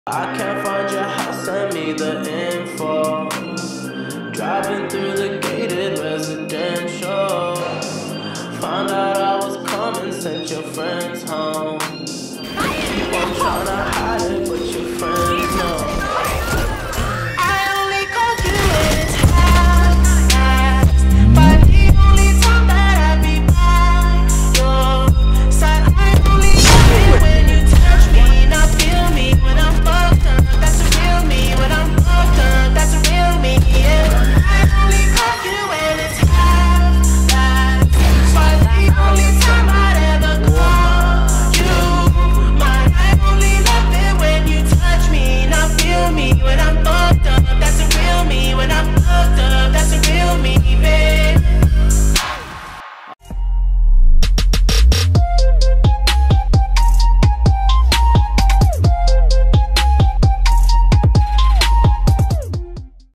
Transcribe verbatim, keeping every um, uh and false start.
I can't find your house, send me the info. Driving through the gated residential. Found out I was coming, sent your friends home. Keep on trying to hide it, but